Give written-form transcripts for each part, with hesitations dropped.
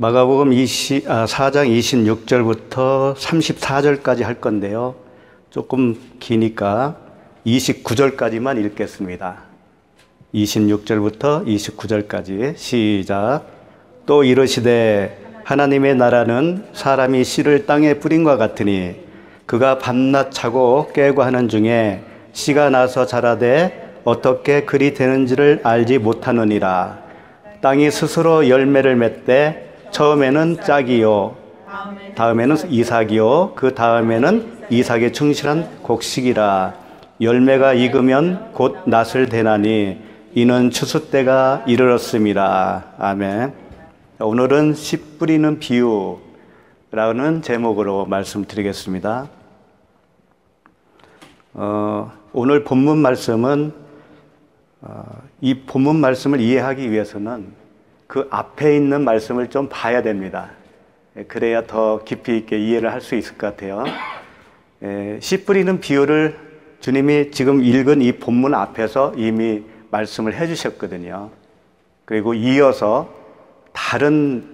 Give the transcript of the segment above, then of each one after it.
마가복음 4장 26절부터 34절까지 할 건데요. 조금 기니까 29절까지만 읽겠습니다. 26절부터 29절까지 시작. 또 이르시되 하나님의 나라는 사람이 씨를 땅에 뿌린과 같으니 그가 밤낮 자고 깨고 하는 중에 씨가 나서 자라되 어떻게 그리 되는지를 알지 못하느니라. 땅이 스스로 열매를 맺되 처음에는 짝이요 다음에는 이삭이요 그 다음에는 이삭에 충실한 곡식이라. 열매가 익으면 곧 낫을 대나니 이는 추수 때가 이르렀음이라. 아멘. 오늘은 씨 뿌리는 비유라는 제목으로 말씀드리겠습니다. 오늘 본문 말씀은 이 본문 말씀을 이해하기 위해서는 그 앞에 있는 말씀을 좀 봐야 됩니다. 그래야 더 깊이 있게 이해를 할 수 있을 것 같아요. 씨 뿌리는 비유를 주님이 지금 읽은 이 본문 앞에서 이미 말씀을 해주셨거든요. 그리고 이어서 다른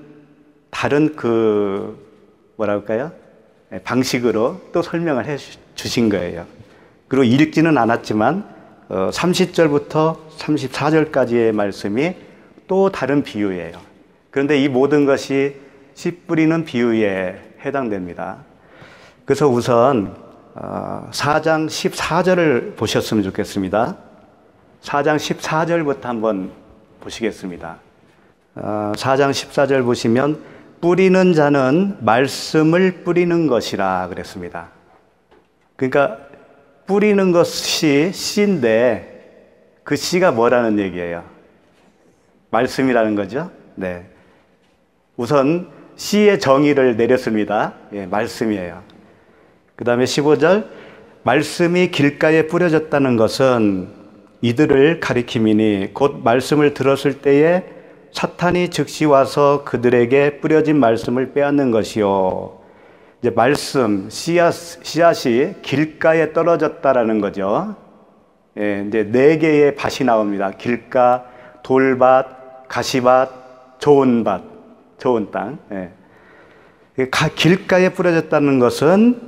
뭐랄까요? 방식으로 또 설명을 해 주신 거예요. 그리고 읽지는 않았지만 30절부터 34절까지의 말씀이 또 다른 비유예요. 그런데 이 모든 것이 씨 뿌리는 비유에 해당됩니다. 그래서 우선 4장 14절을 보셨으면 좋겠습니다. 4장 14절부터 한번 보시겠습니다. 4장 14절 보시면 뿌리는 자는 말씀을 뿌리는 것이라 그랬습니다. 그러니까 뿌리는 것이 씨인데 그 씨가 뭐라는 얘기예요? 말씀이라는 거죠. 네. 우선 씨의 정의를 내렸습니다. 예, 말씀이에요. 그 다음에 15절 말씀이 길가에 뿌려졌다는 것은 이들을 가리킴이니 곧 말씀을 들었을 때에 사탄이 즉시 와서 그들에게 뿌려진 말씀을 빼앗는 것이요. 이제 말씀, 씨앗이 길가에 떨어졌다라는 거죠. 예, 이제 4개의 밭이 나옵니다. 길가, 돌밭, 가시밭, 좋은 밭, 좋은 땅. 예. 길가에 뿌려졌다는 것은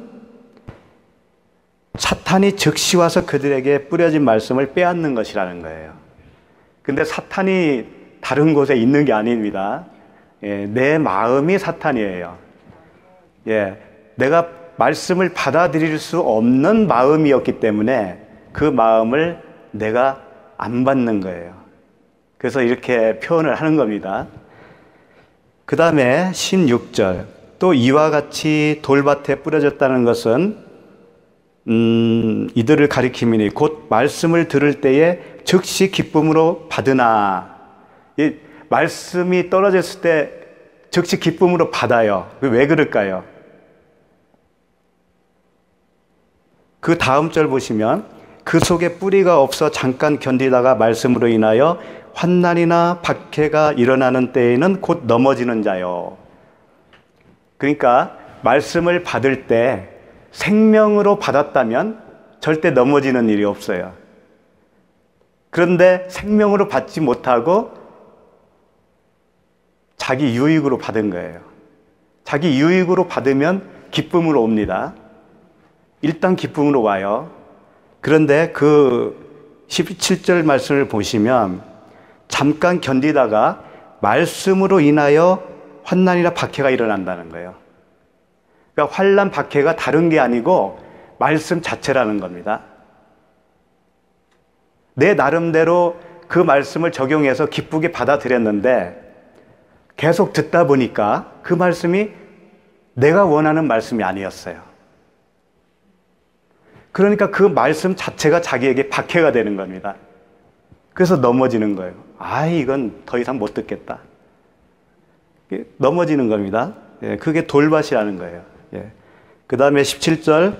사탄이 즉시 와서 그들에게 뿌려진 말씀을 빼앗는 것이라는 거예요. 근데 사탄이 다른 곳에 있는 게 아닙니다. 예, 내 마음이 사탄이에요. 예, 내가 말씀을 받아들일 수 없는 마음이었기 때문에 그 마음을 내가 안 받는 거예요. 그래서 이렇게 표현을 하는 겁니다. 그 다음에 16절 또 이와 같이 돌밭에 뿌려졌다는 것은 이들을 가리킴이니 곧 말씀을 들을 때에 즉시 기쁨으로 받으나. 이 말씀이 떨어졌을 때 즉시 기쁨으로 받아요. 왜 그럴까요? 그 다음 절 보시면 그 속에 뿌리가 없어 잠깐 견디다가 말씀으로 인하여 환난이나 박해가 일어나는 때에는 곧 넘어지는 자요. 그러니까 말씀을 받을 때 생명으로 받았다면 절대 넘어지는 일이 없어요. 그런데 생명으로 받지 못하고 자기 유익으로 받은 거예요. 자기 유익으로 받으면 기쁨으로 옵니다. 일단 기쁨으로 와요. 그런데 그 17절 말씀을 보시면 잠깐 견디다가 말씀으로 인하여 환난이나 박해가 일어난다는 거예요. 그러니까 환난 박해가 다른 게 아니고 말씀 자체라는 겁니다. 내 나름대로 그 말씀을 적용해서 기쁘게 받아들였는데 계속 듣다 보니까 그 말씀이 내가 원하는 말씀이 아니었어요. 그러니까 그 말씀 자체가 자기에게 박해가 되는 겁니다. 그래서 넘어지는 거예요. 이건 더 이상 못 듣겠다. 넘어지는 겁니다. 예, 그게 돌밭이라는 거예요. 예. 그 다음에 17절,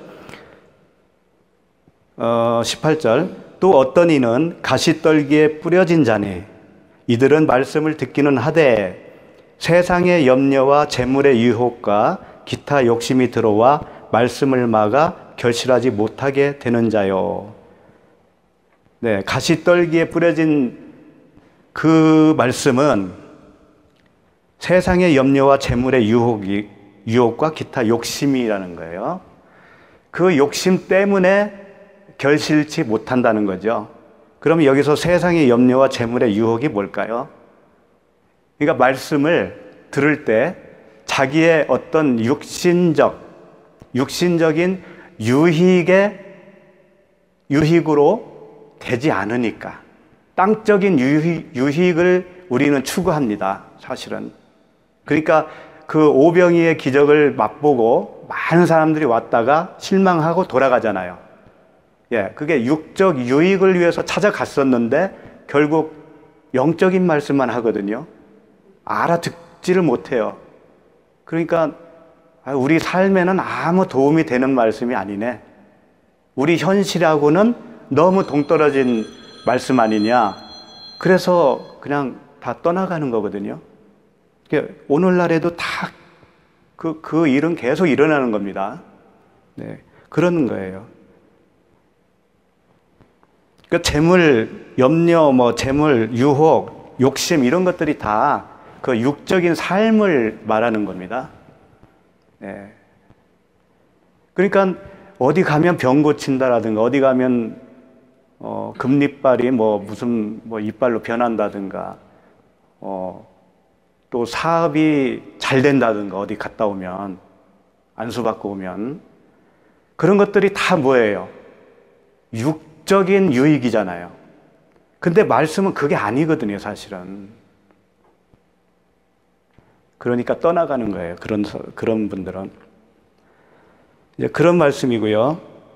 18절 또 어떤 이는 가시떨기에 뿌려진 자니 이들은 말씀을 듣기는 하되 세상의 염려와 재물의 유혹과 기타 욕심이 들어와 말씀을 막아 결실하지 못하게 되는 자요. 네, 가시떨기에 뿌려진 그 말씀은 세상의 염려와 재물의 유혹과 기타 욕심이라는 거예요. 그 욕심 때문에 결실치 못한다는 거죠. 그럼 여기서 세상의 염려와 재물의 유혹이 뭘까요? 그러니까 말씀을 들을 때 자기의 어떤 육신적인 유익으로 되지 않으니까, 땅적인 유익을 우리는 추구합니다, 사실은. 그러니까 그 오병이의 기적을 맛보고 많은 사람들이 왔다가 실망하고 돌아가잖아요. 예, 그게 육적 유익을 위해서 찾아갔었는데 결국 영적인 말씀만 하거든요. 알아듣지를 못해요. 그러니까 우리 삶에는 아무 도움이 되는 말씀이 아니네. 우리 현실하고는 너무 동떨어진 말씀 아니냐. 그래서 그냥 다 떠나가는 거거든요. 오늘날에도 다 그 일은 계속 일어나는 겁니다. 네, 그러는 거예요. 그러니까 재물, 염려, 재물, 유혹, 욕심 이런 것들이 다 그 육적인 삶을 말하는 겁니다. 네. 그러니까 어디 가면 병 고친다라든가, 어디 가면 금리빨이 무슨 이빨로 변한다든가, 또 사업이 잘 된다든가, 어디 갔다 오면 안수받고 오면, 그런 것들이 다 뭐예요? 육적인 유익이잖아요. 근데 말씀은 그게 아니거든요, 사실은. 그러니까 떠나가는 거예요, 그런 분들은. 이제 그런 말씀이고요.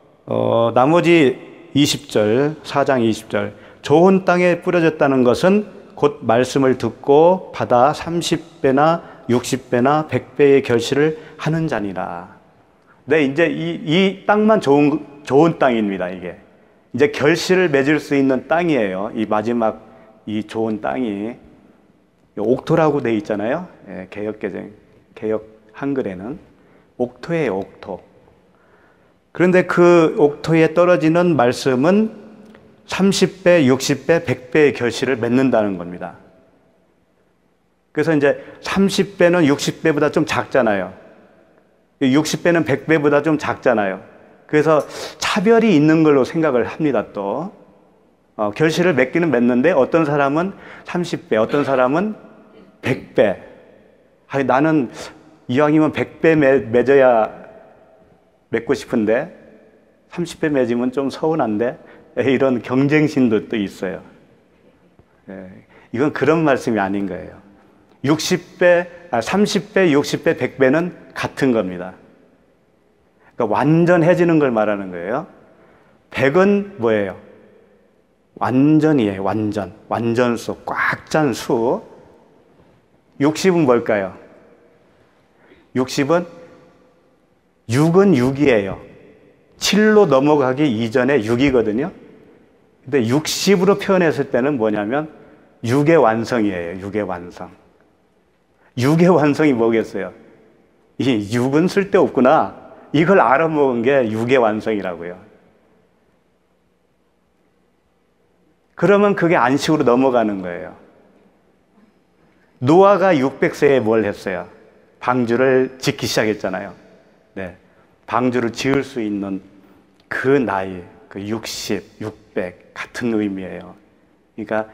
나머지 20절, 4장 20절. 좋은 땅에 뿌려졌다는 것은 곧 말씀을 듣고 받아 30배나 60배나 100배의 결실을 하는 자니라. 네, 이제 이 땅만 좋은 땅입니다, 이게. 이제 결실을 맺을 수 있는 땅이에요. 이 마지막 이 좋은 땅이. 옥토라고 돼 있잖아요. 예, 개역 한글에는. 옥토예요, 옥토. 그런데 그 옥토에 떨어지는 말씀은 30배, 60배, 100배의 결실을 맺는다는 겁니다. 그래서 이제 30배는 60배보다 좀 작잖아요. 60배는 100배보다 좀 작잖아요. 그래서 차별이 있는 걸로 생각을 합니다, 또. 결실을 맺기는 맺는데 어떤 사람은 30배, 어떤 사람은 100배. 나는 이왕이면 100배 맺어야 맺고 싶은데 30배 맺으면 좀 서운한데, 이런 경쟁심도 또 있어요. 이건 그런 말씀이 아닌 거예요. 30배, 60배, 100배는 같은 겁니다. 그러니까 완전해지는 걸 말하는 거예요. 100은 뭐예요? 완전이에요. 완전수, 꽉 찬 수. 60은 뭘까요? 60은 6은 6이에요. 7로 넘어가기 이전에 6이거든요. 근데 60으로 표현했을 때는 뭐냐면 6의 완성이에요. 6의 완성. 6의 완성이 뭐겠어요? 이 6은 쓸데없구나. 이걸 알아먹은 게 6의 완성이라고요. 그러면 그게 안식으로 넘어가는 거예요. 노아가 600세에 뭘 했어요? 방주를 짓기 시작했잖아요. 네. 방주를 지을 수 있는 그 나이, 그 60, 600 같은 의미예요. 그러니까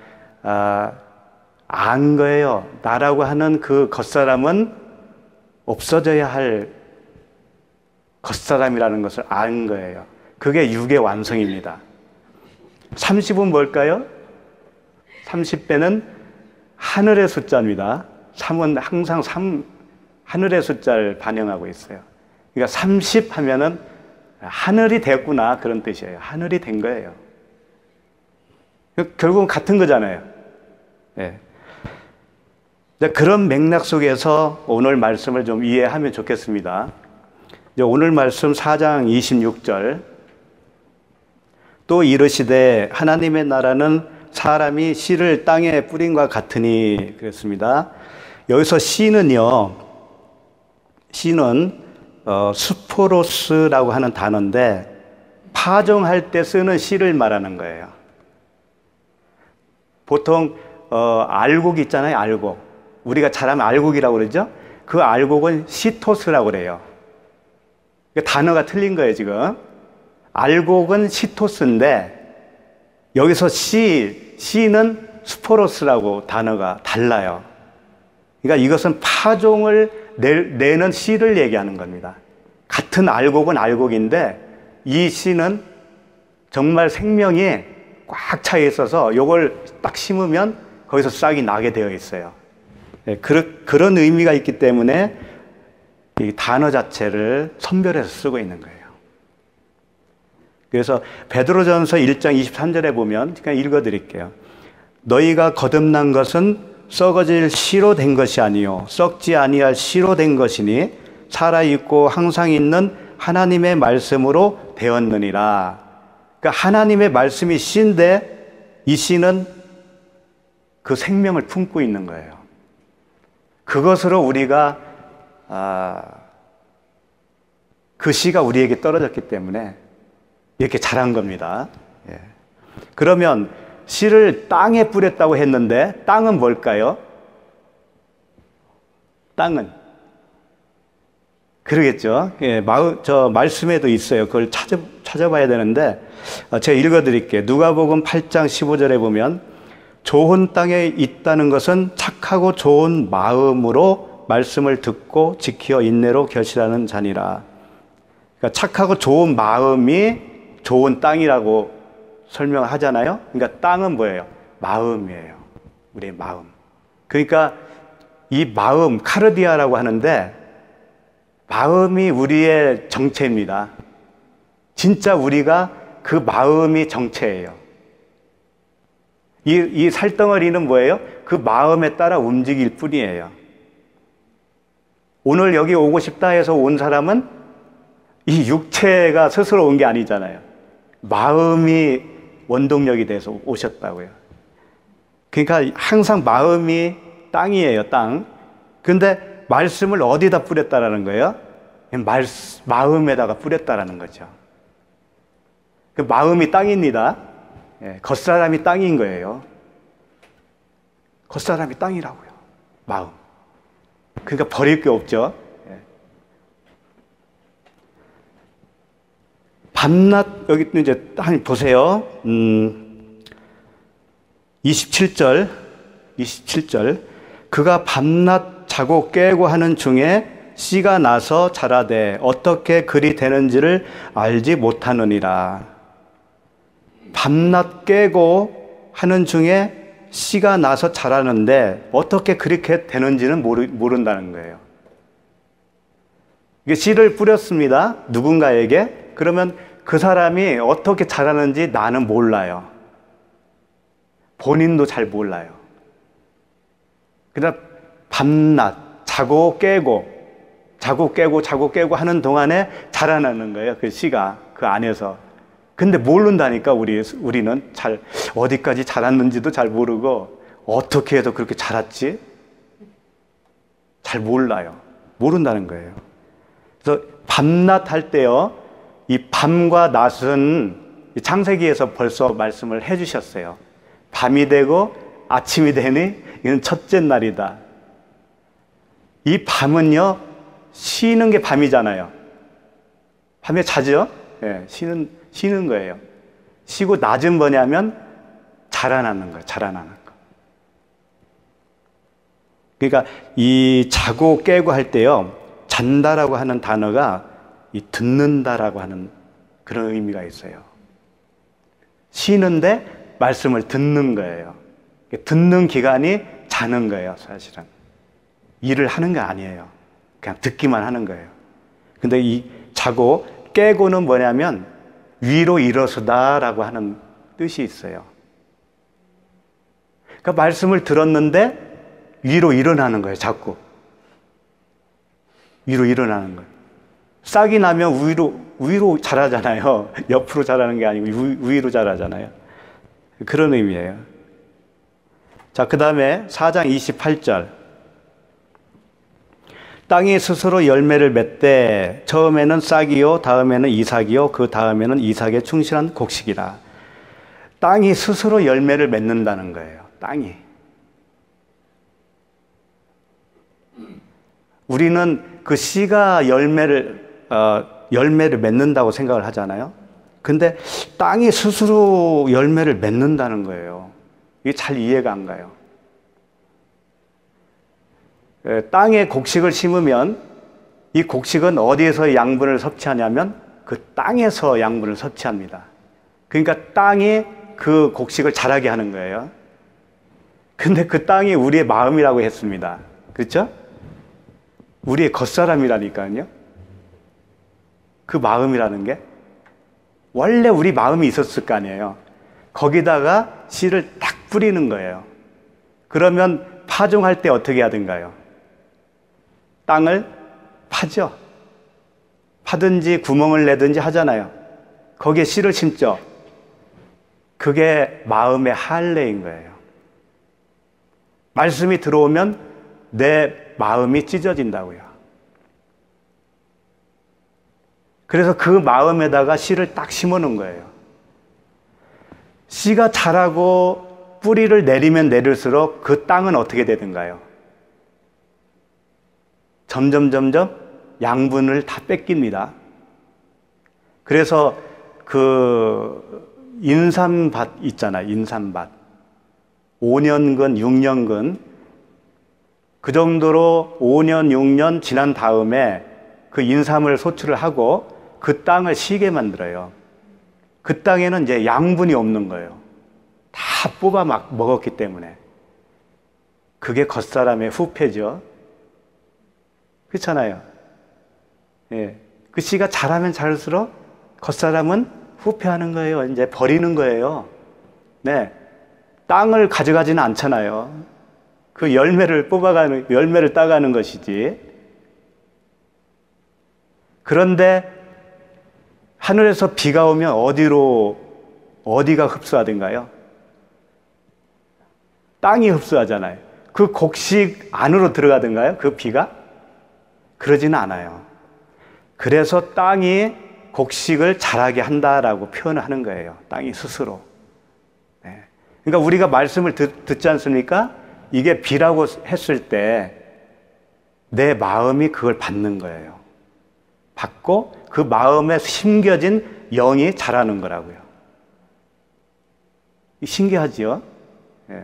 안 거예요. 나라고 하는 그 겉사람은 없어져야 할 겉사람이라는 것을 안 거예요. 그게 6의 완성입니다. 30은 뭘까요? 30배는 하늘의 숫자입니다. 3은 항상 하늘의 숫자를 반영하고 있어요. 그러니까 30 하면은 하늘이 됐구나, 그런 뜻이에요. 하늘이 된 거예요. 결국은 같은 거잖아요. 네. 그런 맥락 속에서 오늘 말씀을 좀 이해하면 좋겠습니다. 오늘 말씀 4장 26절. 또 이르시되 하나님의 나라는 사람이 씨를 땅에 뿌린과 같으니, 그랬습니다. 여기서 씨는요, 씨는 스포로스라고 하는 단어인데 파종할 때 쓰는 씨를 말하는 거예요. 보통 알곡 있잖아요, 알곡. 우리가 잘하면 알곡이라고 그러죠? 그 알곡은 시토스라고 그래요. 단어가 틀린 거예요, 지금. 알곡은 시토스인데 여기서 C는 스포로스라고 단어가 달라요. 그러니까 이것은 파종을 내는 씨를 얘기하는 겁니다. 같은 알곡은 알곡인데 이 씨는 정말 생명이 꽉 차 있어서 이걸 딱 심으면 거기서 싹이 나게 되어 있어요. 그런 의미가 있기 때문에 이 단어 자체를 선별해서 쓰고 있는 거예요. 그래서 베드로전서 1장 23절에 보면 그냥 읽어드릴게요. 너희가 거듭난 것은 썩어질 씨로 된 것이 아니요 썩지 아니할 씨로 된 것이니 살아있고 항상 있는 하나님의 말씀으로 되었느니라. 그러니까 하나님의 말씀이 씨인데 이 씨는 그 생명을 품고 있는 거예요. 그것으로 우리가 그 씨가 우리에게 떨어졌기 때문에 이렇게 자란 겁니다. 예. 그러면 씨를 땅에 뿌렸다고 했는데 땅은 뭘까요? 땅은 그러겠죠. 예, 저 말씀에도 있어요. 그걸 찾아봐야 되는데 제가 읽어드릴게요. 누가복음 8장 15절에 보면 좋은 땅에 있다는 것은 착하고 좋은 마음으로 말씀을 듣고 지켜 인내로 결실하는 자니라. 그러니까 착하고 좋은 마음이 좋은 땅이라고 설명하잖아요. 그러니까 땅은 뭐예요? 마음이에요. 우리의 마음. 그러니까 이 마음, 카르디아라고 하는데 마음이 우리의 정체입니다. 진짜 우리가 그 마음이 정체예요. 이 살덩어리는 뭐예요? 그 마음에 따라 움직일 뿐이에요. 오늘 여기 오고 싶다 해서 온 사람은 이 육체가 스스로 온 게 아니잖아요. 마음이 원동력이 돼서 오셨다고요. 그러니까 항상 마음이 땅이에요, 땅. 근데 말씀을 어디다 뿌렸다라는 거예요? 마음에다가 뿌렸다라는 거죠. 그 마음이 땅입니다. 예, 겉사람이 땅인 거예요. 겉사람이 땅이라고요. 마음. 그러니까 버릴 게 없죠. 예. 밤낮, 여기 이제 한 보세요. 27절. 그가 밤낮 자고 깨고 하는 중에 씨가 나서 자라되 어떻게 그리 되는지를 알지 못하느니라. 밤낮 깨고 하는 중에 씨가 나서 자라는데 어떻게 그렇게 되는지는 모른다는 거예요. 이게 씨를 뿌렸습니다. 누군가에게. 그러면 그 사람이 어떻게 자라는지 나는 몰라요. 본인도 잘 몰라요. 그러나 밤낮 자고 깨고 하는 동안에 자라나는 거예요. 그 씨가 그 안에서. 근데 모른다니까 우리는 잘 어디까지 자랐는지도 잘 모르고 어떻게 해서 그렇게 자랐지? 잘 몰라요. 모른다는 거예요. 그래서 밤낮 할 때요. 이 밤과 낮은 창세기에서 벌써 말씀을 해주셨어요. 밤이 되고 아침이 되니 이건 첫째 날이다. 이 밤은요. 쉬는 게 밤이잖아요. 밤에 자죠? 예, 쉬는 거예요. 쉬고 낮은 뭐냐면 자라나는 거예요. 자라나는 거. 그러니까 이 자고 깨고 할 때요. 잔다라고 하는 단어가 이 듣는다라고 하는 그런 의미가 있어요. 쉬는데 말씀을 듣는 거예요. 듣는 기간이 자는 거예요, 사실은. 일을 하는 게 아니에요. 그냥 듣기만 하는 거예요. 근데 이 자고 깨고는 뭐냐면 위로 일어서다라고 하는 뜻이 있어요. 그러니까 말씀을 들었는데 위로 일어나는 거예요, 자꾸. 위로 일어나는 거예요. 싹이 나면 위로 자라잖아요. 옆으로 자라는 게 아니고 위로 자라잖아요. 그런 의미예요. 자, 그 다음에 4장 28절. 땅이 스스로 열매를 맺되 처음에는 싹이요 다음에는 이삭이요 그 다음에는 이삭에 충실한 곡식이라. 땅이 스스로 열매를 맺는다는 거예요. 땅이. 우리는 그 씨가 열매를 맺는다고 생각을 하잖아요. 근데 땅이 스스로 열매를 맺는다는 거예요. 이게 잘 이해가 안 가요. 땅에 곡식을 심으면 이 곡식은 어디에서 양분을 섭취하냐면 그 땅에서 양분을 섭취합니다. 그러니까 땅이 그 곡식을 자라게 하는 거예요. 근데 그 땅이 우리의 마음이라고 했습니다. 그렇죠? 우리의 겉사람이라니까요. 그 마음이라는 게 원래 우리 마음이 있었을 거 아니에요. 거기다가 씨를 딱 뿌리는 거예요. 그러면 파종할 때 어떻게 하든가요? 땅을 파죠. 파든지 구멍을 내든지 하잖아요. 거기에 씨를 심죠. 그게 마음의 할례인 거예요. 말씀이 들어오면 내 마음이 찢어진다고요. 그래서 그 마음에다가 씨를 딱 심어 놓은 거예요. 씨가 자라고 뿌리를 내리면 내릴수록 그 땅은 어떻게 되든가요? 점점 양분을 다 뺏깁니다. 그래서 그 인삼밭 있잖아요. 인삼밭. 5년근, 6년근 그 정도로 5년, 6년 지난 다음에 그 인삼을 소출을 하고 그 땅을 쉬게 만들어요. 그 땅에는 이제 양분이 없는 거예요. 다 뽑아 막 먹었기 때문에. 그게 겉사람의 후패죠. 그렇잖아요. 예. 그 씨가 자라면 자랄수록 겉사람은 후패하는 거예요. 이제 버리는 거예요. 네. 땅을 가져가지는 않잖아요. 그 열매를 따가는 것이지. 그런데 하늘에서 비가 오면 어디가 흡수하던가요? 땅이 흡수하잖아요. 그 곡식 안으로 들어가던가요? 그 비가? 그러지는 않아요. 그래서 땅이 곡식을 자라게 한다라고 표현을 하는 거예요. 땅이 스스로. 네. 그러니까 우리가 말씀을 듣지 않습니까? 이게 비라고 했을 때 내 마음이 그걸 받는 거예요. 받고 그 마음에 심겨진 영이 자라는 거라고요. 신기하지요? 네.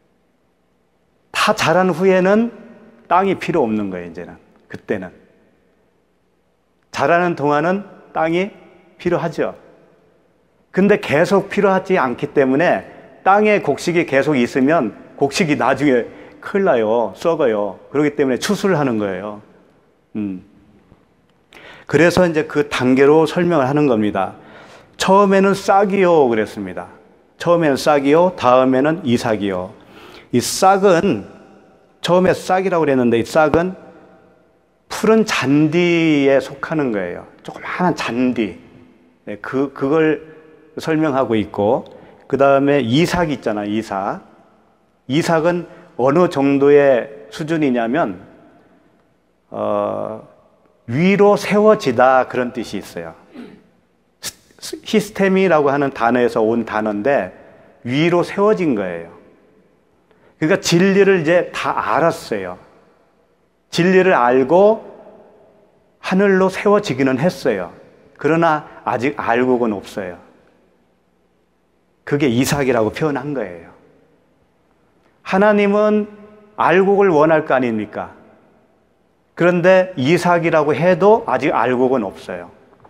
다 자란 후에는 땅이 필요 없는 거예요, 이제는. 그때는. 자라는 동안은 땅이 필요하죠. 근데 계속 필요하지 않기 때문에 땅에 곡식이 계속 있으면 곡식이 나중에 큰일 나요. 썩어요. 그렇기 때문에 추수를 하는 거예요. 그래서 이제 그 단계로 설명을 하는 겁니다. 처음에는 싹이요 그랬습니다. 처음에는 싹이요, 다음에는 이삭이요. 이 싹은 처음에 싹이라고 그랬는데 이 싹은 푸른 잔디에 속하는 거예요. 조그마한 잔디. 네, 그걸 설명하고 있고, 그 다음에 이삭 있잖아요. 이삭은 어느 정도의 수준이냐면 위로 세워지다 그런 뜻이 있어요. 히스테미라고 하는 단어에서 온 단어인데 위로 세워진 거예요. 그러니까 진리를 이제 다 알았어요. 진리를 알고 하늘로 세워지기는 했어요. 그러나 아직 알곡은 없어요. 그게 이삭이라고 표현한 거예요. 하나님은 알곡을 원할 거 아닙니까? 그런데 이삭이라고 해도 아직 알곡은 없어요.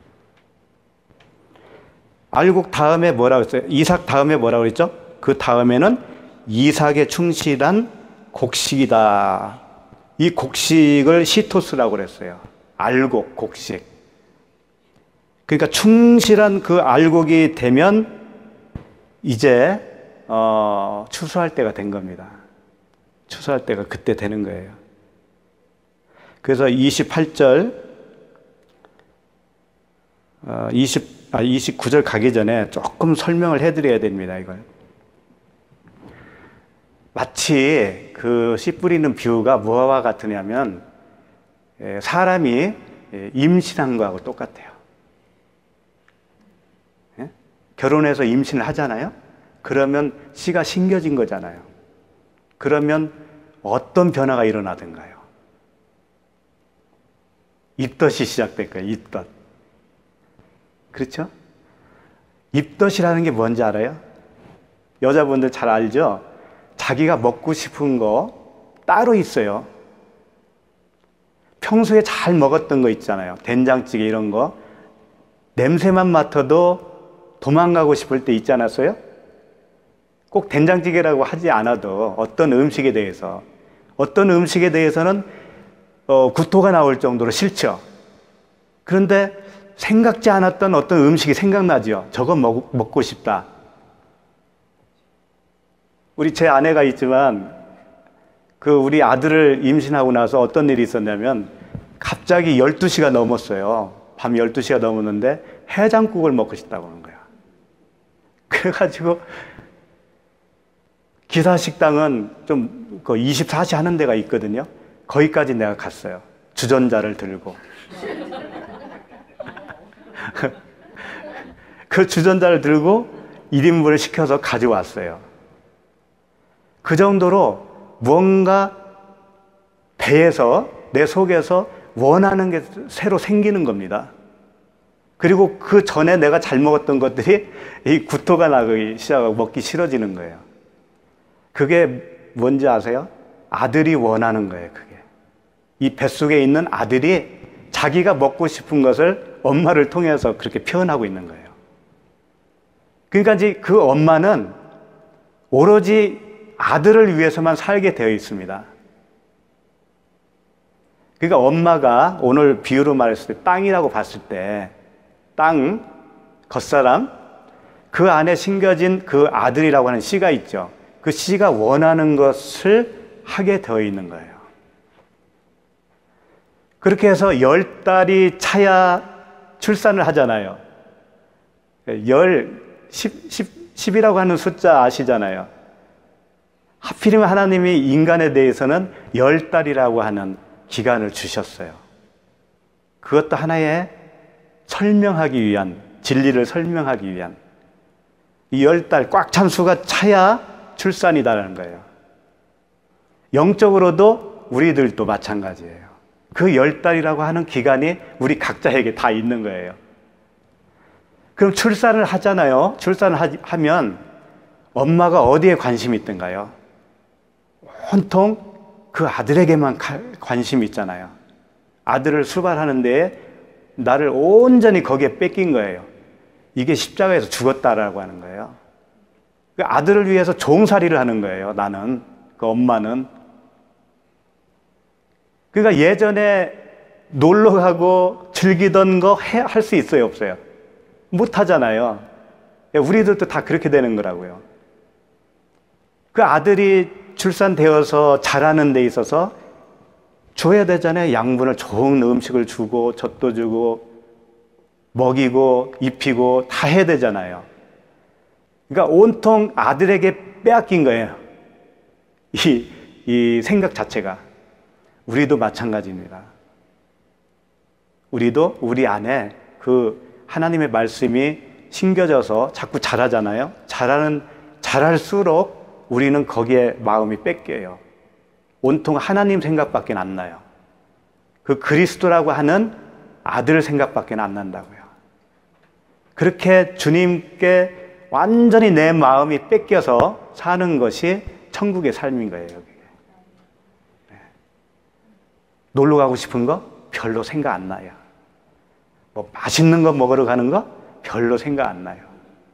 알곡 다음에 뭐라고 했어요? 이삭 다음에 뭐라고 그랬죠? 그 다음에는 이삭에 충실한 곡식이다. 이 곡식을 시토스라고 그랬어요. 알곡, 곡식. 그러니까 충실한 그 알곡이 되면 이제 추수할 때가 된 겁니다. 추수할 때가 그때 되는 거예요. 그래서 28절 29절 가기 전에 조금 설명을 해드려야 됩니다. 이걸 마치 그 씨 뿌리는 비유가 뭐와 같으냐면 사람이 임신한 거하고 똑같아요. 결혼해서 임신을 하잖아요. 그러면 씨가 심겨진 거잖아요. 그러면 어떤 변화가 일어나든가요? 입덧이 시작될 거예요. 입덧. 그렇죠? 입덧이라는 게 뭔지 알아요? 여자분들 잘 알죠? 자기가 먹고 싶은 거 따로 있어요. 평소에 잘 먹었던 거 있잖아요. 된장찌개 이런 거. 냄새만 맡아도 도망가고 싶을 때 있지 않았어요? 꼭 된장찌개라고 하지 않아도 어떤 음식에 대해서는 구토가 나올 정도로 싫죠. 그런데 생각지 않았던 어떤 음식이 생각나죠. 저거 먹고 싶다. 제 아내가 있지만 우리 아들을 임신하고 나서 어떤 일이 있었냐면 갑자기 12시가 넘었어요. 밤 12시가 넘었는데 해장국을 먹고 싶다고 하는 거야. 그래가지고 기사식당은 좀 24시 하는 데가 있거든요. 거기까지 내가 갔어요. 주전자를 들고. 그 주전자를 들고 1인분을 시켜서 가져왔어요. 그 정도로 무언가 배에서, 내 속에서 원하는 게 새로 생기는 겁니다. 그리고 그 전에 내가 잘 먹었던 것들이 이 구토가 나기 시작하고 먹기 싫어지는 거예요. 그게 뭔지 아세요? 아들이 원하는 거예요, 그게. 이 뱃속에 있는 아들이 자기가 먹고 싶은 것을 엄마를 통해서 그렇게 표현하고 있는 거예요. 그러니까 이제 그 엄마는 오로지 아들을 위해서만 살게 되어 있습니다. 그러니까 엄마가 오늘 비유로 말했을 때 땅이라고 봤을 때 땅, 겉사람, 그 안에 심겨진 그 아들이라고 하는 씨가 있죠. 그 씨가 원하는 것을 하게 되어 있는 거예요. 그렇게 해서 10달이 차야 출산을 하잖아요. 10이라고 하는 숫자 아시잖아요. 하필이면 하나님이 인간에 대해서는 10달이라고 하는 기간을 주셨어요. 그것도 하나의 설명하기 위한, 진리를 설명하기 위한. 이 10달 꽉 찬 수가 차야 출산이다라는 거예요. 영적으로도 우리들도 마찬가지예요. 그 10달이라고 하는 기간이 우리 각자에게 다 있는 거예요. 그럼 출산을 하잖아요. 출산을 하면 엄마가 어디에 관심이 있던가요? 온통 그 아들에게만 관심이 있잖아요. 아들을 수발하는 데에 나를 온전히 거기에 뺏긴 거예요. 이게 십자가에서 죽었다라고 하는 거예요. 그 아들을 위해서 종살이를 하는 거예요. 나는, 그 엄마는. 그러니까 예전에 놀러 가고 즐기던 거 할 수 있어요, 없어요? 못 하잖아요. 우리들도 다 그렇게 되는 거라고요. 그 아들이 출산되어서 자라는 데 있어서 줘야 되잖아요. 양분을, 좋은 음식을 주고 젖도 주고 먹이고 입히고 다 해야 되잖아요. 그러니까 온통 아들에게 빼앗긴 거예요. 이 생각 자체가. 우리도 마찬가지입니다. 우리도 우리 안에 그 하나님의 말씀이 심겨져서 자꾸 자라잖아요. 자랄수록 우리는 거기에 마음이 뺏겨요. 온통 하나님 생각밖에 안 나요. 그 그리스도라고 하는 아들 생각밖에 안 난다고요. 그렇게 주님께 완전히 내 마음이 뺏겨서 사는 것이 천국의 삶인 거예요. 네. 놀러 가고 싶은 거 별로 생각 안 나요. 뭐 맛있는 거 먹으러 가는 거 별로 생각 안 나요.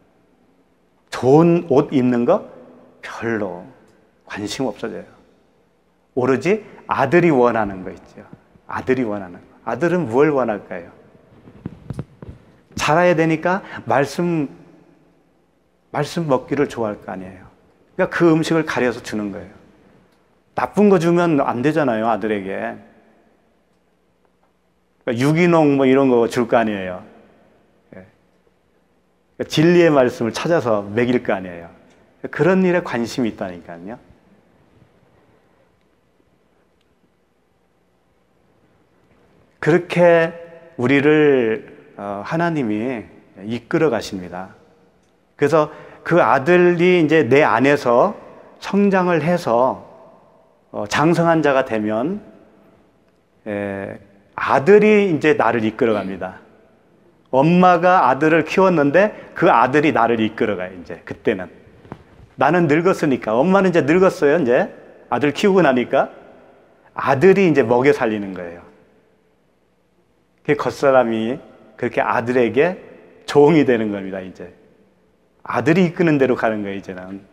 좋은 옷 입는 거 별로 관심 없어져요. 오로지 아들이 원하는 거 있죠. 아들이 원하는 거. 아들은 뭘 원할까요? 자라야 되니까 말씀 먹기를 좋아할 거 아니에요. 그러니까 그 음식을 가려서 주는 거예요. 나쁜 거 주면 안 되잖아요, 아들에게. 그러니까 유기농 뭐 이런 거 줄 거 아니에요. 그러니까 진리의 말씀을 찾아서 먹일 거 아니에요. 그런 일에 관심이 있다니까요. 그렇게 우리를 하나님이 이끌어 가십니다. 그래서 그 아들이 이제 내 안에서 성장을 해서 장성한 자가 되면 아들이 이제 나를 이끌어갑니다. 엄마가 아들을 키웠는데 그 아들이 나를 이끌어가요, 이제. 그때는. 나는 늙었으니까. 엄마는 이제 늙었어요, 이제. 아들 키우고 나니까. 아들이 이제 먹여 살리는 거예요. 그 겉사람이 그렇게 아들에게 종이 되는 겁니다, 이제. 아들이 이끄는 대로 가는 거예요, 이제는.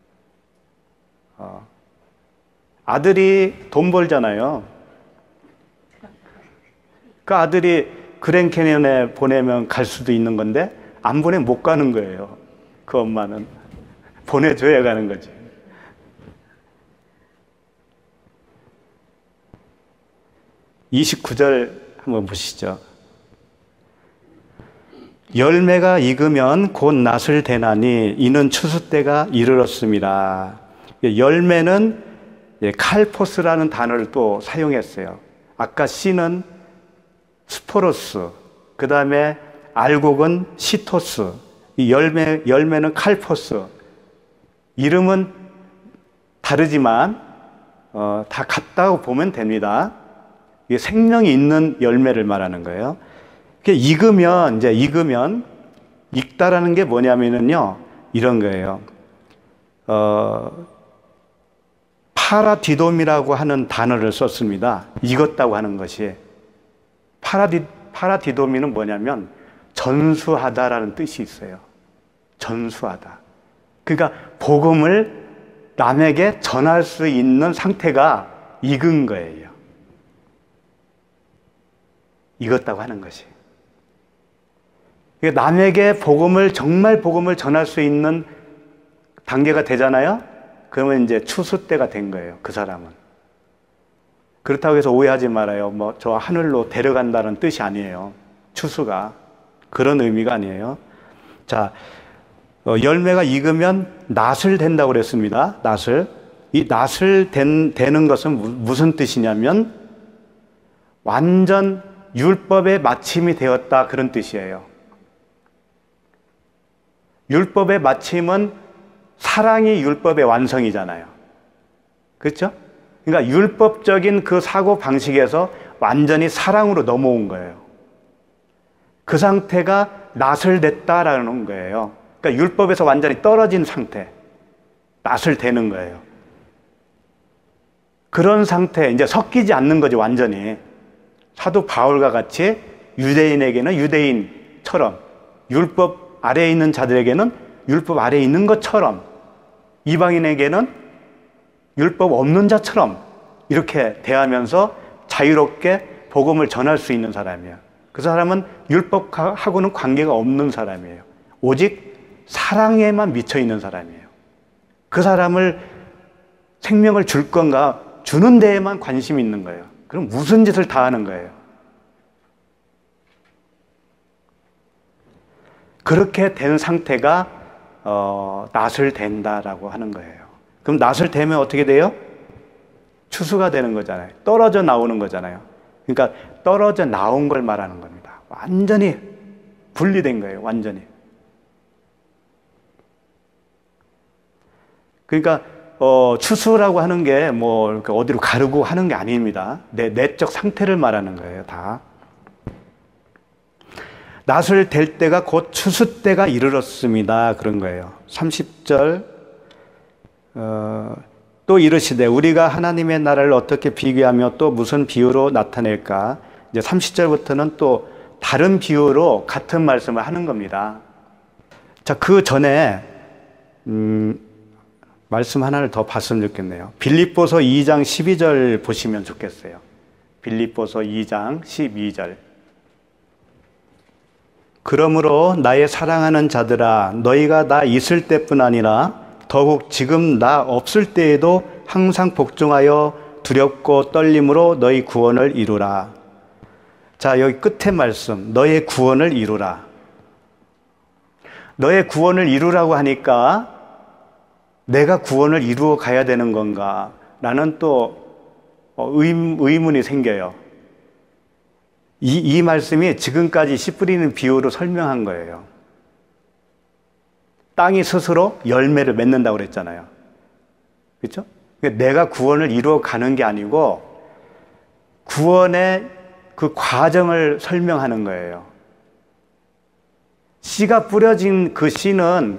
아들이 돈 벌잖아요. 그 아들이 그랜 캐니언에 보내면 갈 수도 있는 건데 안 보내면 못 가는 거예요. 그 엄마는 보내줘야 가는 거지. (29절) 한번 보시죠. 열매가 익으면 곧 낫을 대나니 이는 추수 때가 이르렀습니다. 열매는 칼포스라는 단어를 또 사용했어요. 아까 씨는 스포로스, 그 다음에 알곡은 시토스, 이 열매는 칼포스. 이름은 다르지만 다 같다고 보면 됩니다. 이게 생명이 있는 열매를 말하는 거예요. 익으면 익다라는 게 뭐냐면요, 이런 거예요. 파라디돔이라고 하는 단어를 썼습니다. 익었다고 하는 것이. 파라디도미는 뭐냐면 전수하다라는 뜻이 있어요. 전수하다. 그러니까 복음을 남에게 전할 수 있는 상태가 익은 거예요. 익었다고 하는 것이. 남에게 정말 복음을 전할 수 있는 단계가 되잖아요. 그러면 이제 추수 때가 된 거예요, 그 사람은. 그렇다고 해서 오해하지 말아요. 저 하늘로 데려간다는 뜻이 아니에요. 추수가. 그런 의미가 아니에요. 자, 열매가 익으면 낫을 된다고 그랬습니다. 낫을. 이 낫을 되는 것은 무슨 뜻이냐면 완전 율법의 마침이 되었다, 그런 뜻이에요. 율법의 마침은 사랑이 율법의 완성이잖아요. 그렇죠? 그러니까 율법적인 그 사고 방식에서 완전히 사랑으로 넘어온 거예요. 그 상태가 낫을 됐다라는 거예요. 그러니까 율법에서 완전히 떨어진 상태, 낫을 되는 거예요. 그런 상태, 이제 섞이지 않는 거지, 완전히. 사도 바울과 같이 유대인에게는 유대인처럼, 율법 아래에 있는 자들에게는 율법 아래에 있는 것처럼, 이방인에게는 율법 없는 자처럼 이렇게 대하면서 자유롭게 복음을 전할 수 있는 사람이에요. 그 사람은 율법하고는 관계가 없는 사람이에요. 오직 사랑에만 미쳐 있는 사람이에요. 그 사람을 생명을 줄 건가, 주는 데에만 관심이 있는 거예요. 그럼 무슨 짓을 다 하는 거예요. 그렇게 된 상태가 낫을 된다라고 하는 거예요. 그럼 낫을 대면 어떻게 돼요? 추수가 되는 거잖아요. 떨어져 나오는 거잖아요. 그러니까 떨어져 나온 걸 말하는 겁니다. 완전히 분리된 거예요. 완전히. 그러니까 추수라고 하는 게 어디로 가르고 하는 게 아닙니다. 내 내적 상태를 말하는 거예요. 다. 낫을 댈 때가 곧 추수 때가 이르렀습니다. 그런 거예요. 30절 또 이르시되 우리가 하나님의 나라를 어떻게 비교하며 또 무슨 비유로 나타낼까? 이제 30절부터는 또 다른 비유로 같은 말씀을 하는 겁니다. 자, 그 전에 말씀 하나를 더 봤으면 좋겠네요. 빌립보서 2장 12절 보시면 좋겠어요. 빌립보서 2장 12절. 그러므로 나의 사랑하는 자들아, 너희가 나 있을 때뿐 아니라 더욱 지금 나 없을 때에도 항상 복종하여 두렵고 떨림으로 너희 구원을 이루라. 자, 여기 끝에 말씀, 너의 구원을 이루라. 너의 구원을 이루라고 하니까 내가 구원을 이루어 가야 되는 건가? 라는 또 의문이 생겨요. 이 말씀이 지금까지 씨 뿌리는 비유로 설명한 거예요. 땅이 스스로 열매를 맺는다고 그랬잖아요. 그렇죠? 내가 구원을 이루어 가는 게 아니고 구원의 그 과정을 설명하는 거예요. 씨가 뿌려진 그 씨는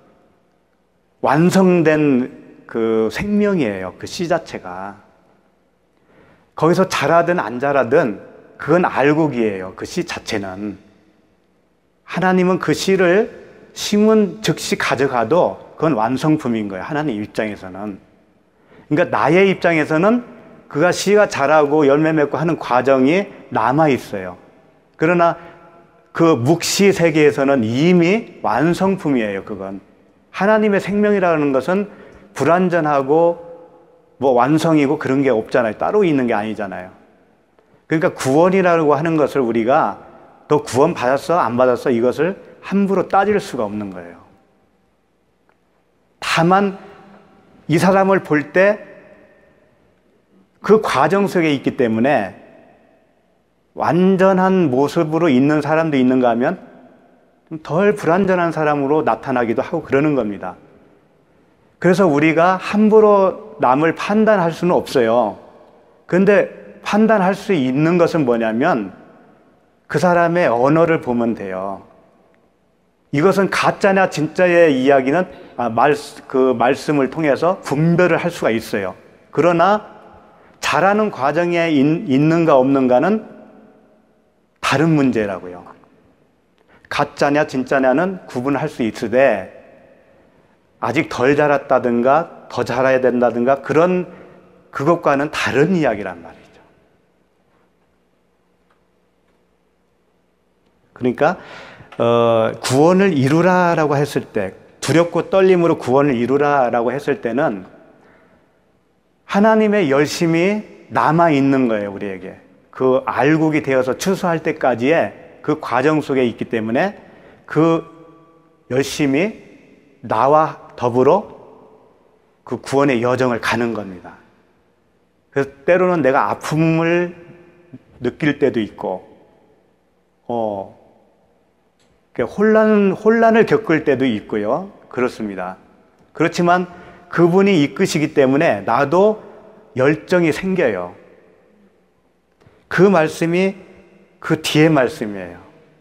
완성된 그 생명이에요. 그 씨 자체가. 거기서 자라든 안 자라든 그건 알곡이에요. 그 씨 자체는. 하나님은 그 씨를 심은 즉시 가져가도 그건 완성품인 거예요. 하나님 입장에서는. 그러니까 나의 입장에서는 그가 씨가 자라고 열매 맺고 하는 과정이 남아 있어요. 그러나 그 묵시 세계에서는 이미 완성품이에요. 그건. 하나님의 생명이라는 것은 불완전하고 뭐 완성이고 그런 게 없잖아요. 따로 있는 게 아니잖아요. 그러니까 구원이라고 하는 것을 우리가 너 구원 받았어? 안 받았어? 이것을 함부로 따질 수가 없는 거예요. 다만 이 사람을 볼 때 그 과정 속에 있기 때문에 완전한 모습으로 있는 사람도 있는가 하면 좀 덜 불완전한 사람으로 나타나기도 하고 그러는 겁니다. 그래서 우리가 함부로 남을 판단할 수는 없어요. 그런데 판단할 수 있는 것은 뭐냐면 그 사람의 언어를 보면 돼요. 이것은 가짜냐 진짜의 이야기는 그 말씀을 통해서 분별을 할 수가 있어요. 그러나 자라는 과정에 있는가 없는가는 다른 문제라고요. 가짜냐 진짜냐는 구분할 수 있으되 아직 덜 자랐다든가 더 자라야 된다든가 그것과는 다른 이야기란 말이죠. 그러니까 구원을 이루라라고 했을 때, 두렵고 떨림으로 구원을 이루라라고 했을 때는 하나님의 열심이 남아 있는 거예요, 우리에게. 그 알곡이 되어서 추수할 때까지의 그 과정 속에 있기 때문에 그 열심이 나와 더불어 그 구원의 여정을 가는 겁니다. 그래서 때로는 내가 아픔을 느낄 때도 있고, 혼란을 겪을 때도 있고요. 그렇습니다. 그렇지만 그분이 이끄시기 때문에 나도 열정이 생겨요. 그 말씀이 그 뒤에 말씀이에요.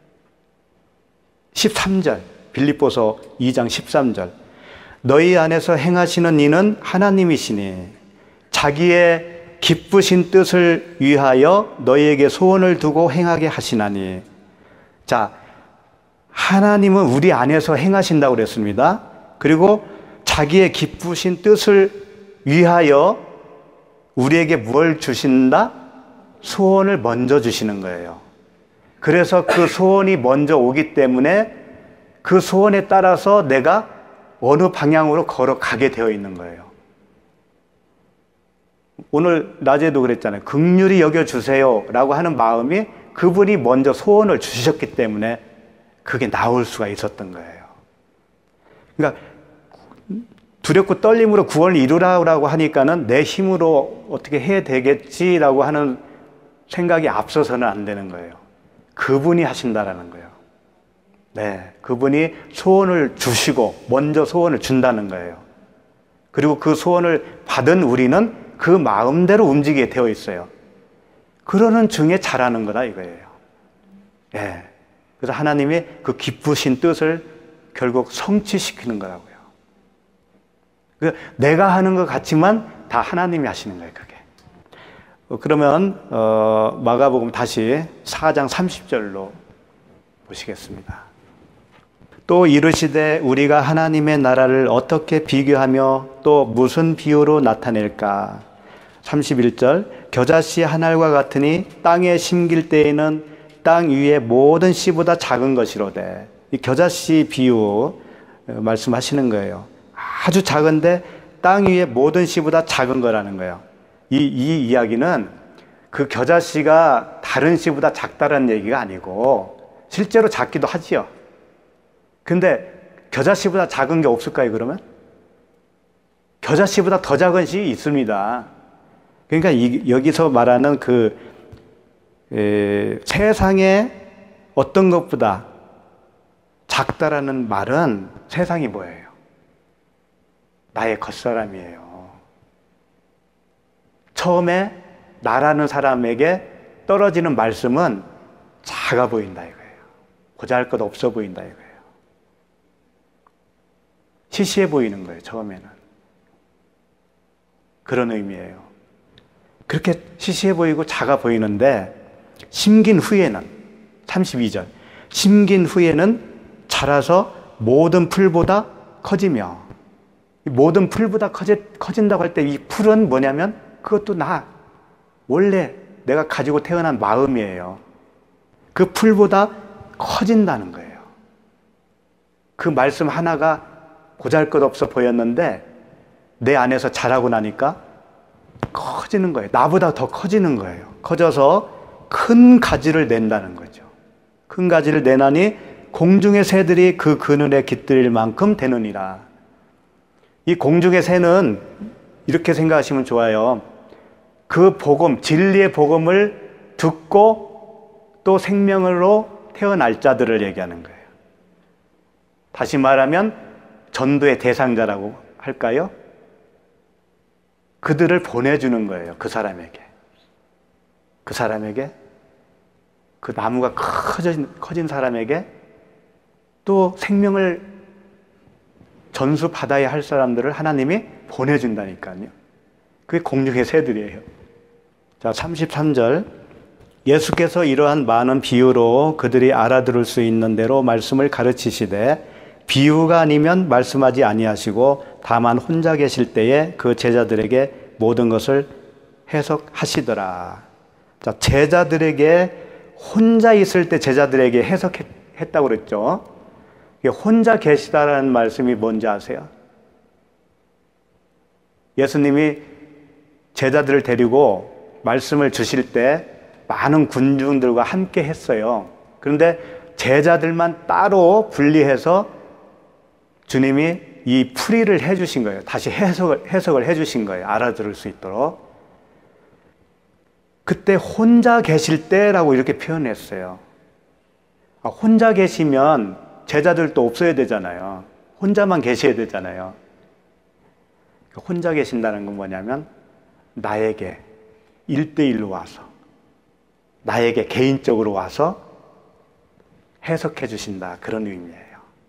13절, 빌립보서 2장 13절. 너희 안에서 행하시는 이는 하나님이시니 자기의 기쁘신 뜻을 위하여 너희에게 소원을 두고 행하게 하시나니. 자, 하나님은 우리 안에서 행하신다고 그랬습니다. 그리고 자기의 기쁘신 뜻을 위하여 우리에게 뭘 주신다? 소원을 먼저 주시는 거예요. 그래서 그 소원이 먼저 오기 때문에 그 소원에 따라서 내가 어느 방향으로 걸어가게 되어 있는 거예요. 오늘 낮에도 그랬잖아요. 긍휼히 여겨주세요 라고 하는 마음이 그분이 먼저 소원을 주셨기 때문에 그게 나올 수가 있었던 거예요. 그러니까 두렵고 떨림으로 구원을 이루라고 하니까는 내 힘으로 어떻게 해야 되겠지라고 하는 생각이 앞서서는 안 되는 거예요. 그분이 하신다라는 거예요. 네, 그분이 소원을 주시고 먼저 소원을 준다는 거예요. 그리고 그 소원을 받은 우리는 그 마음대로 움직이게 되어 있어요. 그러는 중에 잘하는 거다 이거예요. 네. 그래서 하나님이 그 기쁘신 뜻을 결국 성취시키는 거라고요. 내가 하는 것 같지만 다 하나님이 하시는 거예요, 그게. 그러면 마가복음 다시 4장 30절로 보시겠습니다. 또 이르시되 우리가 하나님의 나라를 어떻게 비교하며 또 무슨 비유로 나타낼까? 31절 겨자씨 한 알과 같으니 땅에 심길 때에는 땅 위의 모든 씨보다 작은 것이로되. 이 겨자씨 비유 말씀하시는 거예요. 아주 작은데 땅 위의 모든 씨보다 작은 거라는 거예요. 이 이야기는 그 겨자씨가 다른 씨보다 작다는 얘기가 아니고 실제로 작기도 하지요. 근데 겨자씨보다 작은 게 없을까요, 그러면? 겨자씨보다 더 작은 씨 있습니다. 그러니까 여기서 말하는 세상에 어떤 것보다 작다라는 말은 세상이 뭐예요? 나의 겉사람이에요. 처음에 나라는 사람에게 떨어지는 말씀은 작아 보인다 이거예요. 보잘것 없어 보인다 이거예요. 시시해 보이는 거예요, 처음에는. 그런 의미예요. 그렇게 시시해 보이고 작아 보이는데 심긴 후에는 32절 심긴 후에는 자라서 모든 풀보다 커지며 모든 풀보다 커진다고 할 때 이 풀은 뭐냐면 그것도 원래 내가 가지고 태어난 마음이에요. 그 풀보다 커진다는 거예요. 그 말씀 하나가 보잘것없어 보였는데 내 안에서 자라고 나니까 커지는 거예요. 나보다 더 커지는 거예요. 커져서 큰 가지를 낸다는 거죠. 큰 가지를 내나니 공중의 새들이 그 그늘에 깃들일 만큼 되느니라. 이 공중의 새는 이렇게 생각하시면 좋아요. 그 복음, 진리의 복음을 듣고 또 생명으로 태어날 자들을 얘기하는 거예요. 다시 말하면 전도의 대상자라고 할까요? 그들을 보내주는 거예요. 그 사람에게. 그 나무가 커진 사람에게 또 생명을 전수받아야 할 사람들을 하나님이 보내준다니까요. 그게 공중의 새들이에요. 자, 33절. 예수께서 이러한 많은 비유로 그들이 알아들을 수 있는 대로 말씀을 가르치시되 비유가 아니면 말씀하지 아니하시고 다만 혼자 계실 때에 그 제자들에게 모든 것을 해석하시더라. 자, 제자들에게 혼자 있을 때 제자들에게 해석했다고 그랬죠. 혼자 계시다라는 말씀이 뭔지 아세요? 예수님이 제자들을 데리고 말씀을 주실 때 많은 군중들과 함께 했어요. 그런데 제자들만 따로 분리해서 주님이 이 풀이를 해주신 거예요. 다시 해석을 해주신 거예요. 알아들을 수 있도록. 그때 혼자 계실 때라고 이렇게 표현했어요. 혼자 계시면 제자들도 없어야 되잖아요. 혼자만 계셔야 되잖아요. 혼자 계신다는 건 뭐냐면 나에게 1대1로 와서 나에게 개인적으로 와서 해석해 주신다. 그런 의미예요.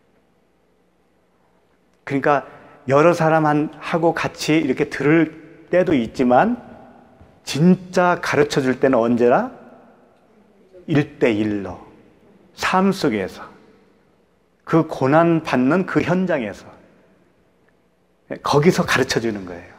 그러니까 여러 사람하고 같이 이렇게 들을 때도 있지만 진짜 가르쳐 줄 때는 언제나 1대1로 삶 속에서 그 고난 받는 그 현장에서 거기서 가르쳐 주는 거예요.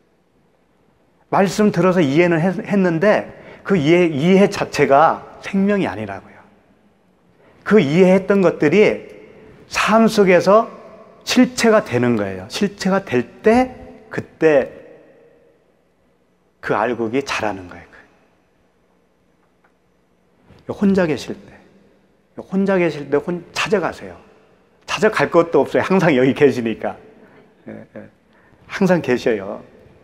말씀 들어서 이해는 했는데 그 이해 자체가 생명이 아니라고요. 그 이해했던 것들이 삶 속에서 실체가 되는 거예요. 실체가 될 때 그때 그 알곡이 자라는 거예요. 혼자 계실 때 찾아가세요. 찾아갈 것도 없어요. 항상 여기 계시니까. 항상 계셔요.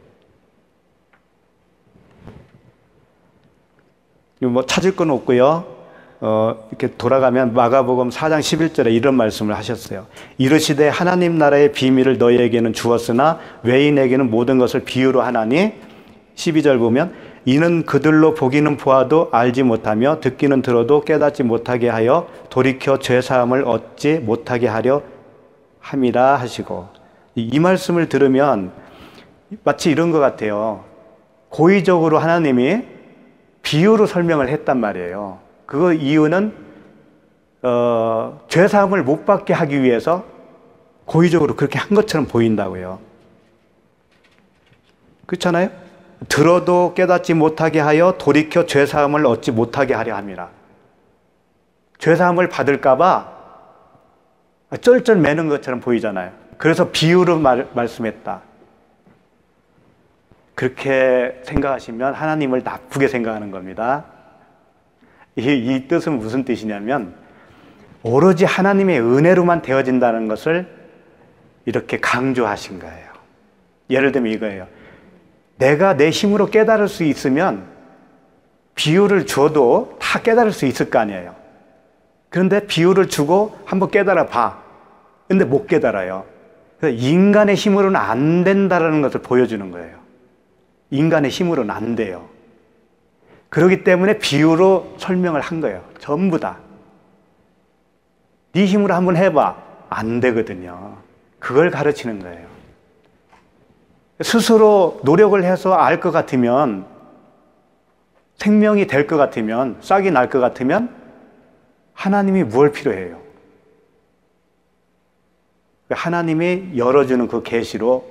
뭐 찾을 건 없고요. 이렇게 돌아가면 마가복음 4장 11절에 이런 말씀을 하셨어요. 이르시되 하나님 나라의 비밀을 너희에게는 주었으나 외인에게는 모든 것을 비유로 하나니 12절 보면 이는 그들로 보기는 보아도 알지 못하며 듣기는 들어도 깨닫지 못하게 하여 돌이켜 죄사함을 얻지 못하게 하려 함이라 하시고, 이 말씀을 들으면 마치 이런 것 같아요. 고의적으로 하나님이 비유로 설명을 했단 말이에요. 그 이유는 죄사함을 못 받게 하기 위해서 고의적으로 그렇게 한 것처럼 보인다고요. 그렇잖아요? 들어도 깨닫지 못하게 하여 돌이켜 죄사함을 얻지 못하게 하려 함이라. 죄사함을 받을까 봐 쩔쩔 매는 것처럼 보이잖아요. 그래서 비유로 말씀했다. 그렇게 생각하시면 하나님을 나쁘게 생각하는 겁니다. 이 뜻은 무슨 뜻이냐면 오로지 하나님의 은혜로만 되어진다는 것을 이렇게 강조하신 거예요. 예를 들면 이거예요. 내가 내 힘으로 깨달을 수 있으면 비유를 줘도 다 깨달을 수 있을 거 아니에요. 그런데 비유를 주고 한번 깨달아 봐. 근데 못 깨달아요. 그래서 인간의 힘으로는 안 된다는 것을 보여주는 거예요. 인간의 힘으로는 안 돼요. 그렇기 때문에 비유로 설명을 한 거예요. 전부 다. 네 힘으로 한번 해봐. 안 되거든요. 그걸 가르치는 거예요. 스스로 노력을 해서 알 것 같으면, 생명이 될 것 같으면, 싹이 날 것 같으면 하나님이 뭘 필요해요? 하나님이 열어주는 그 계시로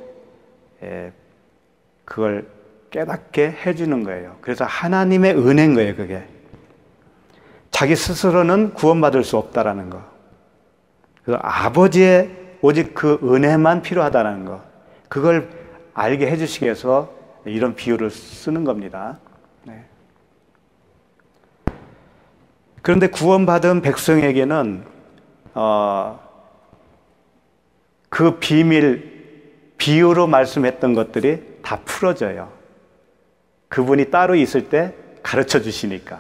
그걸 깨닫게 해주는 거예요. 그래서 하나님의 은혜인 거예요, 그게. 자기 스스로는 구원받을 수 없다라는 거. 그래서 아버지의 오직 그 은혜만 필요하다는 거. 그걸 알게 해주시기 위해서 이런 비유를 쓰는 겁니다. 네. 그런데 구원받은 백성에게는 그 비유로 말씀했던 것들이 다 풀어져요. 그분이 따로 있을 때 가르쳐 주시니까.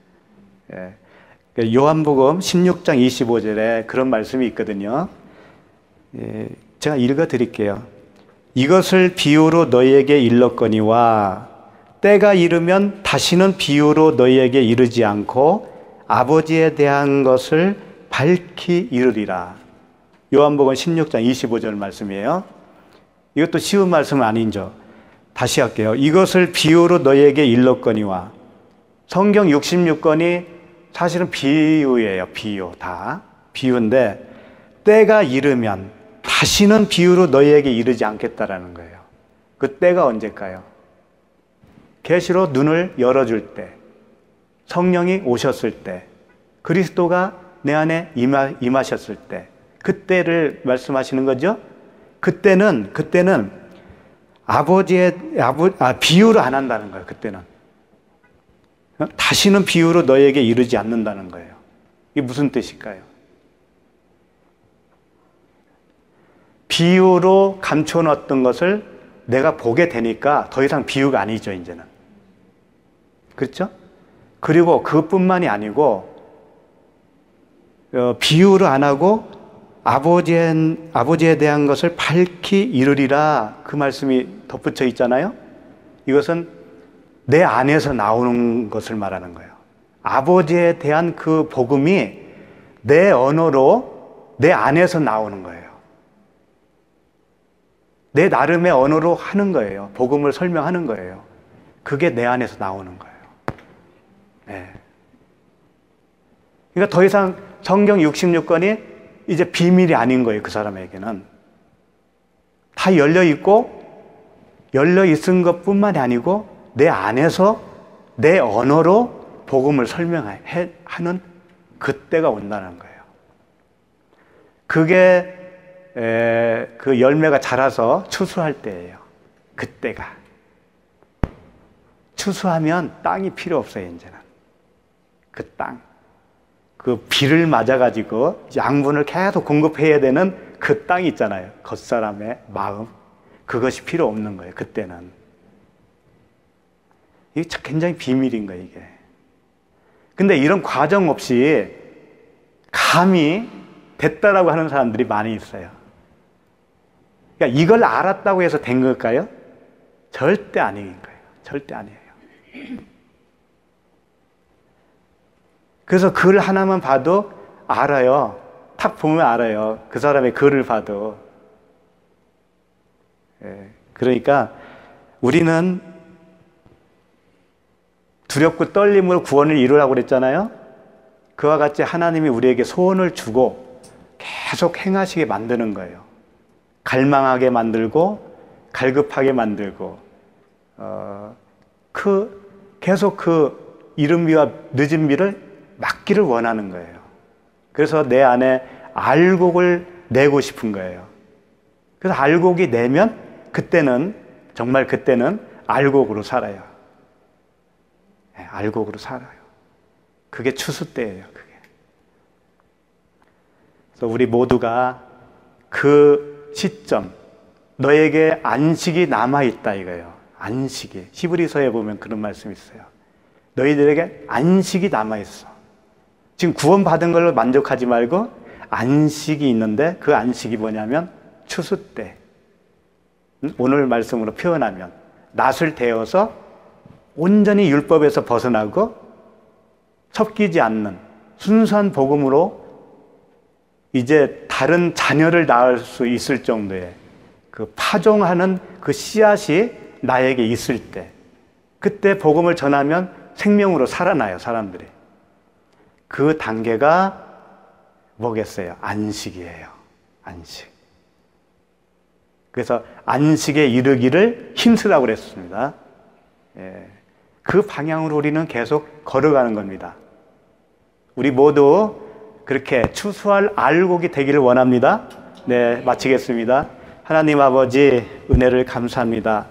예. 요한복음 16장 25절에 그런 말씀이 있거든요. 예. 제가 읽어 드릴게요. 이것을 비유로 너희에게 일렀거니와 때가 이르면 다시는 비유로 너희에게 이르지 않고 아버지에 대한 것을 밝히 이르리라. 요한복음 16장 25절 말씀이에요. 이것도 쉬운 말씀은 아니죠. 다시 할게요. 이것을 비유로 너희에게 일렀거니와. 성경 66권이 사실은 비유예요. 비유. 다 비유인데 때가 이르면 다시는 비유로 너희에게 이르지 않겠다라는 거예요. 그 때가 언제일까요? 계시로 눈을 열어줄 때, 성령이 오셨을 때, 그리스도가 내 안에 임하셨을 때, 그때를 말씀하시는 거죠. 그때는 비유로 안 한다는 거예요. 그때는 다시는 비유로 너에게 이르지 않는다는 거예요. 이게 무슨 뜻일까요? 비유로 감춰놨던 것을 내가 보게 되니까 더 이상 비유가 아니죠, 이제는. 그렇죠? 그리고 그것뿐만이 아니고 비유로 안 하고 아버지에 대한 것을 밝히 이르리라, 그 말씀이 덧붙여 있잖아요. 이것은 내 안에서 나오는 것을 말하는 거예요. 아버지에 대한 그 복음이 내 언어로 내 안에서 나오는 거예요. 내 나름의 언어로 하는 거예요. 복음을 설명하는 거예요. 그게 내 안에서 나오는 거예요. 네. 그러니까 더 이상 성경 66권이 이제 비밀이 아닌 거예요. 그 사람에게는 다 열려 있은 것뿐만이 아니고 내 안에서 내 언어로 복음을 설명하는 그때가 온다는 거예요. 그게 그 열매가 자라서 추수할 때예요. 그때가. 추수하면 땅이 필요 없어요. 이제는 그 땅, 그 비를 맞아가지고 양분을 계속 공급해야 되는 그 땅이 있잖아요. 겉사람의 마음, 그것이 필요 없는 거예요. 그때는. 이게 굉장히 비밀인 거예요, 이게. 근데 이런 과정 없이 감히 됐다라고 하는 사람들이 많이 있어요. 그러니까 이걸 알았다고 해서 된 걸까요? 절대 아닌 거예요. 절대 아니에요. 그래서 글 하나만 봐도 알아요. 탁 보면 알아요. 그 사람의 글을 봐도. 그러니까 우리는 두렵고 떨림으로 구원을 이루라고 그랬잖아요. 그와 같이 하나님이 우리에게 소원을 주고 계속 행하시게 만드는 거예요. 갈망하게 만들고 갈급하게 만들고 계속 그 이른 비와 늦은 비를 막기를 원하는 거예요. 그래서 내 안에 알곡을 내고 싶은 거예요. 그래서 알곡이 내면 그때는 정말 그때는 알곡으로 살아요. 네, 알곡으로 살아요. 그게 추수 때예요. 그게. 그래서 우리 모두가 그 시점, 너에게 안식이 남아있다 이거예요. 안식이. 히브리서에 보면 그런 말씀이 있어요. 너희들에게 안식이 남아있어. 지금 구원받은 걸로 만족하지 말고 안식이 있는데 그 안식이 뭐냐면 추수 때. 오늘 말씀으로 표현하면 낫을 데워서 온전히 율법에서 벗어나고 섞이지 않는 순수한 복음으로 이제 다른 자녀를 낳을 수 있을 정도의 그 파종하는 그 씨앗이 나에게 있을 때, 그때 복음을 전하면 생명으로 살아나요, 사람들이. 그 단계가 뭐겠어요? 안식이에요. 안식. 그래서 안식에 이르기를 힘쓰라고 그랬습니다. 그 방향으로 우리는 계속 걸어가는 겁니다. 우리 모두 그렇게 추수할 알곡이 되기를 원합니다. 네, 마치겠습니다. 하나님 아버지, 은혜를 감사합니다.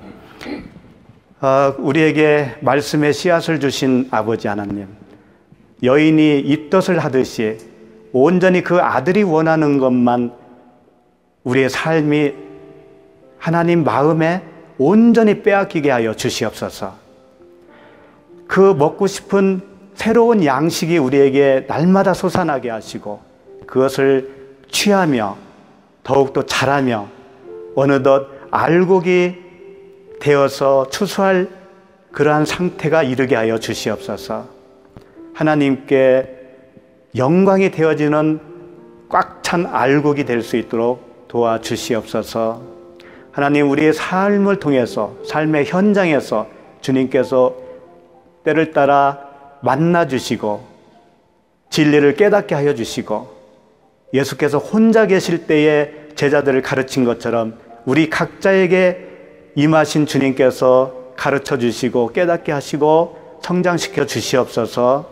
우리에게 말씀의 씨앗을 주신 아버지 하나님, 여인이 입덧을 하듯이 온전히 그 아들이 원하는 것만 우리의 삶이 하나님 마음에 온전히 빼앗기게 하여 주시옵소서. 그 먹고 싶은 새로운 양식이 우리에게 날마다 솟아나게 하시고 그것을 취하며 더욱더 자라며 어느덧 알곡이 되어서 추수할 그러한 상태가 이르게 하여 주시옵소서. 하나님께 영광이 되어지는 꽉 찬 알곡이 될 수 있도록 도와주시옵소서. 하나님, 우리의 삶을 통해서, 삶의 현장에서 주님께서 때를 따라 만나주시고 진리를 깨닫게 하여 주시고 예수께서 혼자 계실 때에 제자들을 가르친 것처럼 우리 각자에게 임하신 주님께서 가르쳐 주시고 깨닫게 하시고 성장시켜 주시옵소서.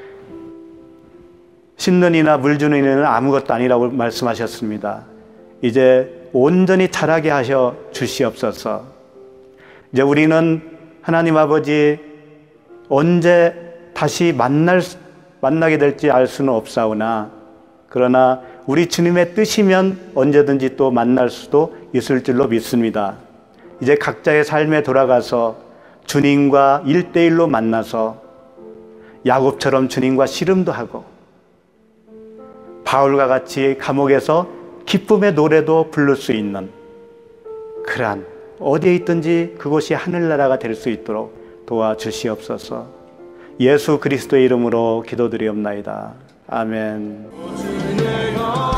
심는 이나 물 주는 이는 아무것도 아니라고 말씀하셨습니다. 이제 온전히 자라게 하셔 주시옵소서. 이제 우리는 하나님 아버지 언제 다시 만나게 될지 알 수는 없사오나 그러나 우리 주님의 뜻이면 언제든지 또 만날 수도 있을 줄로 믿습니다. 이제 각자의 삶에 돌아가서 주님과 1대1로 만나서 야곱처럼 주님과 씨름도 하고 바울과 같이 감옥에서 기쁨의 노래도 부를 수 있는 그러한 어디에 있든지 그곳이 하늘나라가 될 수 있도록 도와주시옵소서. 예수 그리스도의 이름으로 기도드리옵나이다. 아멘.